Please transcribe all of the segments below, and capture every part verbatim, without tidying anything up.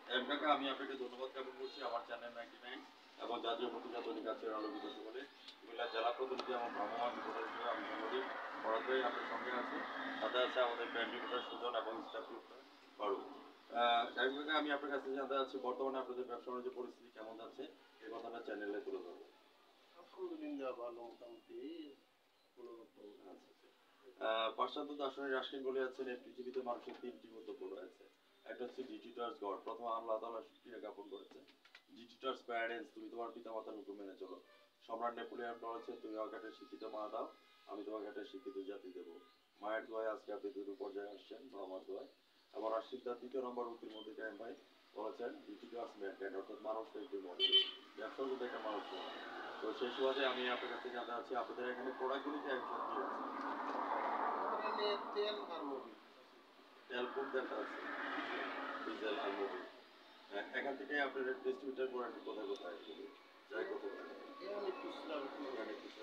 এমটাকে আমি আপনাকে ধন্যবাদ জ্ঞাপন করছি আমার চ্যানেল নাইনটি নাইন এবং জাতীয় পত্রিকা দৈনিক আজকের আলোকিত সকলে কুমিল্লা জেলা প্রতিনিধি এবং ভ্রাম্যমাণ রিপোর্টার হিসেবে আমি সাংবাদিক বরাদ্দই আপনার সঙ্গে আছি। সাথে আছে আমাদের ব্র্যান্ড রিপোর্টার সুজন এবং স্টাফ রিপোর্টার ফারুক। যাই হোক, আমি আপনার কাছে জানতে চাচ্ছি বর্তমানে আপনাদের ব্যবসা বাণিজ্য পরিস্থিতি কেমন যাচ্ছে, এই কথাটা চ্যানেলে তুলে ধরবো। আলহামদুলিল্লাহ ভালো, মোটামুটি। পাশ্চাত্য দার্শনিক রাশিয়ান বলে যাচ্ছেন এই পৃথিবীতে মানুষের তিনটি গন্তব্য রয়েছে। একটা হচ্ছে ডিজিটার্স গড, প্রথম আল্লাহ তাআলা শুকরিয়া জ্ঞাপন করেছে। ডিজিটার্স প্যারেন্টস, তুমি তোমার পিতামাতার হুকুম মেনে চলো। সম্রাট নেপোলিয়ন বলেছে, তুমি আমাকে একটা শিক্ষিত মা দাও, আমি তোমাকে একটা শিক্ষিত জাতি দেবো। মায়ের দোয়ায় আজকে আপনি দুটো পর্যায়ে আসছেন, বাবার দোয়ায়। আবার আসছেন তার দ্বিতীয় নম্বর উক্তির মধ্যে কায়েম ভাই বলেছেন ডিজিটার্স ম্যানকাইন্ড, অর্থাৎ মানুষটা একটু মনে ব্যবসার মধ্যে একটা মানুষ নয়। তো সেই সুবাদে আমি আপনার কাছে জানতে চাচ্ছি আপনাদের এখানে প্রোডাক্টগুলি কি একসাথে কি আছে? তেল আর মোবিল। তেল কোন তেলটা আছে? ডিজেল আর মোবিল। এখান থেকে আপনার ডিস্ট্রিবিউটর করেন কোথায় কোথায় যাই কোথায় অনেক খুচরা অনেক খুচরা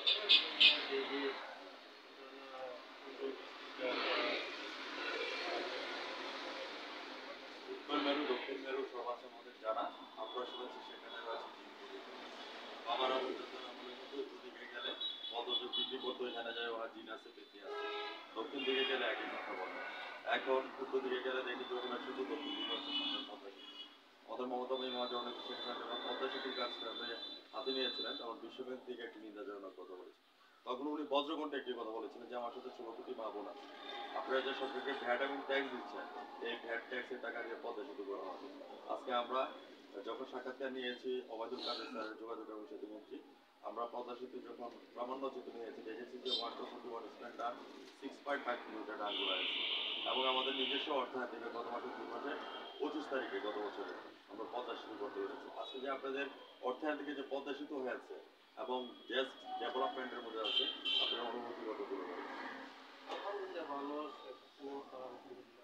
উত্তর মেরু দক্ষিণ মেরু সব আছে আমাদের জানা। আমরা শুনেছি সেখানে রয়েছে বাবার অবস্থান আমলে কিন্তু উত্তর দিকে গেলে পদযোগ বৃদ্ধি করতে এখানে যায় ওরা জিন আছে বৃদ্ধি আছে। দক্ষিণ দিকে গেলে একই কথা বলে। এখন উত্তর দিকে গেলে দেখি যখন শুধু দক্ষিণ দিকে হচ্ছে সামনে পদ্মা সেতু। আমাদের মমতা মহিমা যখন শেখ হাসিনা পদ্মা সেতুর কাজটা হাতে নিয়েছিলেন তখন বিশ্বব্যাংক থেকে একটি নিন্দাজনক কথা বলেছে। তখন উনি বজ্রকণ্ঠে একটি কথা বলেছিলেন যে আমার সাথে ষোলো কোটি মা বোন আছে, আপনারা যে সরকারকে ভ্যাট এবং ট্যাক্স দিচ্ছেন এই ভ্যাট ট্যাক্সের টাকা দিয়ে পদ্মা সেতু করা হবে। আজকে আমরা যখন সাক্ষাৎকার নিয়েছি ওবায়দুল কাদের স্যারের যোগাযোগ এবং সেতুমন্ত্রী, আমরা পদ্মা সেতু যখন প্রামাণ্য চিত্র নিয়েছি দেখেছি যে one two forty one span done six point five kilometre done করা আছে এবং আমাদের নিজস্ব অর্থায়ন থেকে গত মাসের দুই মাসে পঁচিশ তারিখে গত বছরে আমরা পদ্মা সেতু করতে পেরেছি। আজকে যে আপনাদের অর্থায়ন থেকে যে পদ্মা সেতু হয়েছে এবং জাস্ট ডেভেলপমেন্টের মধ্যে আছে, আপনার অনুভূতি কত তুলে ধরবেন? আলহামদুলিল্লাহ ভালো, আলহামদুলিল্লাহ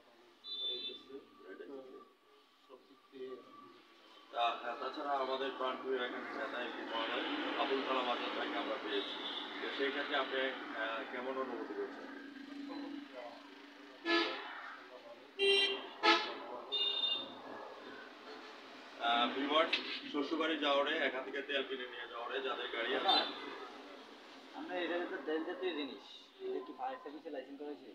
সব দিক দিয়ে। তাছাড়া আমাদের প্রাণপ্রিয় এখানে নেতা এমপি মহোদয় আবুল কালাম আজাদ ভাইকে আমরা পেয়েছি। তো সেই ক্ষেত্রে আপনি কেমন অনুভূতি করছেন? ভিউয়ার্স, শ্বশুরবাড়ি যাওয়ারে এখান থেকে তেল কিনে নিয়ে যাওয়ারে যাদের গাড়ি আছে, আমরা এটা তো তেল জাতীয় জিনিস, এটা কি ফায়ার সার্ভিসে লাইসেন্স করেছে?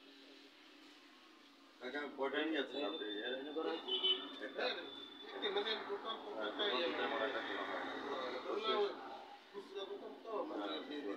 কাকা কয়টা নিয়ে আছেন আপনি? এনে করা হয়েছে একটা মানে টোটাল প্রত্যেকটা ইয়ে মনে একটা খোলা হয় না। খুচরা দোকান তো মানে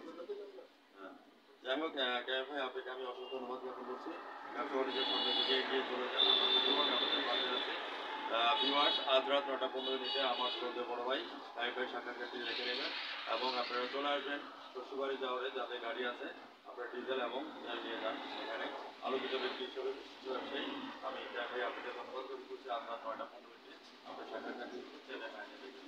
যাই হোক, ক্যাব ভাই আপনাকে আমি অসংখ্য ধন্যবাদ জ্ঞাপন করছি। ব্যবসা বাণিজ্যের সামনে দিকে এগিয়ে চলে যান, আমরা ধন্যবাদ আপনাদের পাশে আছি। ভিউয়ার্স, আজ রাত নটা পনেরো মিনিটে আমার শ্রদ্ধে বড় ভাই সাহেব ভাই সাক্ষাৎকারটি রেখে নেবেন এবং আপনারা চলে আসবেন শ্বশুরবাড়ি যাওয়ারে যাদের গাড়ি আছে আপনারা ডিজেল এবং তেল নিয়ে যান। এখানে আলোচিত ব্যক্তি হিসেবে বিশিষ্ট ব্যবসায়ী আমি ক্যাব ভাই আপনাকে ধন্যবাদ জ্ঞাপন করছি। আজ রাত নয়টা পনেরো মিনিটে আপনার সাক্ষাৎকারটি চ্যানেল